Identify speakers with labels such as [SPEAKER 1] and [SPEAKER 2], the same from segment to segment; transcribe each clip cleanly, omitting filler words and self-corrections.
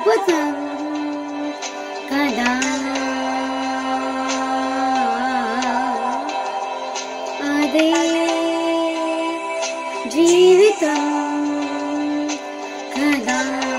[SPEAKER 1] అద్భుతం కదా. అదే జీవితం కదా.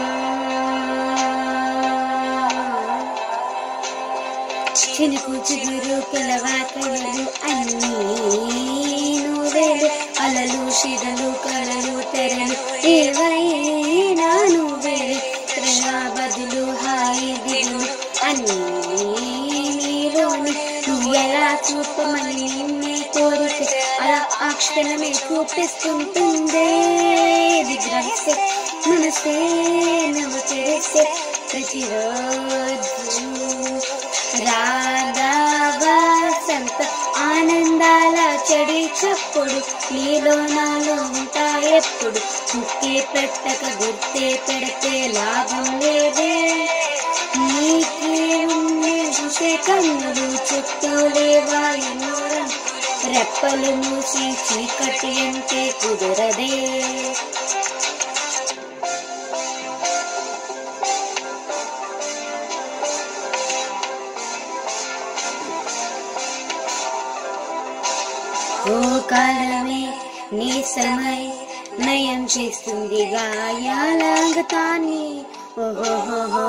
[SPEAKER 1] చినుకు చిగురు పిలవాకలు అన్నీ నువ్వేలు, అలలు శిలలు కలలు తెరలు ఏవైనా నువ్వేలు, ప్రేమ బదులు హాయి దిగులు అన్నీ నీలోని. నువ్వు ఎలా చూపమని నిన్నే కోరితే అలా ఆ క్షణమే చూపిస్తుంటుందే. గ్రహిస్తే మనసే నువ్వు చేసే ప్రతిరోజు రాధా వసంత ఆనందాల చెడి చప్పుడు నీలో నాలో ఉంటాయెప్పుడు. ముక్కే పెట్టక గుర్తే పెడితే లాభం లేదే. నీకే ఉండే చూసే కన్నులు చుట్టూ లేవా ఎన్నోరం, రెప్పలు మూసి చీకటి అంటే కుదరదే. ఓ కాలమే నీసమై నయం చేస్తుంది గాయాలంగతాన్ని. ఓహో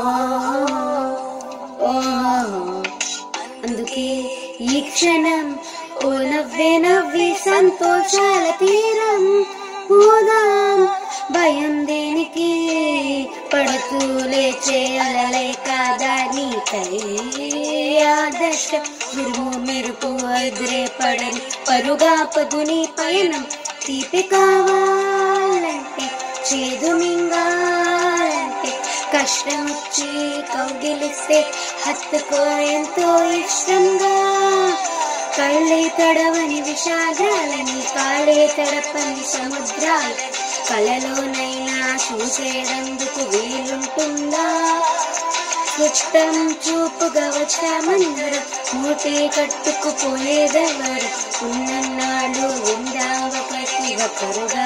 [SPEAKER 1] అందుకే ఈ క్షణం ఓ నవ్వే నవ్వి సంతోషాల తీరం పోదాం. భయం దేనికి పడుతూ లేచే అలలే కాదా నీకై ఆదర్శ గురుము మెరుపు ఎదురే పడని పరుగా పదుని పయనం. తీపి కావాలంటే చేదు మింగాలంటే కష్టం వచ్చి కౌగిలిస్తే హత్తుకో ఎంతో ఇష్టంగా. కళ్ళే తడవని విషాదాలని కాళ్ళే తడపని సముద్రాలు కలలోనైనా చూసేందుకు వీలుంటుందా. చుట్టం చూపుగా వచ్చామన్నారు మూటే కట్టుకుపోయేదెవరు, ఉన్నన్నాళ్ళు ఉందాం ఒకటి ఒకరుగా.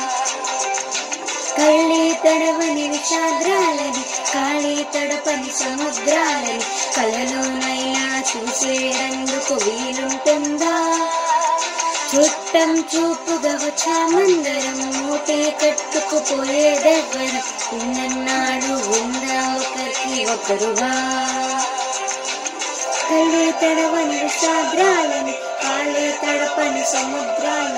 [SPEAKER 1] కళ్ళే తడవని విషాద్రాలని కాళే తడపని సముద్రాలని కలలోనైనా చూసేందుకు వీలుంటుందా. చుట్టం చూపుగా వచ్చామందరం మూటే కట్టుకుపోయేదెవ్వరు, ఉన్నన్నాడు ఉందా ఒకరికి ఒకరుగా. కళ్ళే తడవని విషాద్రాలని కాళే తడపని సముద్రాలని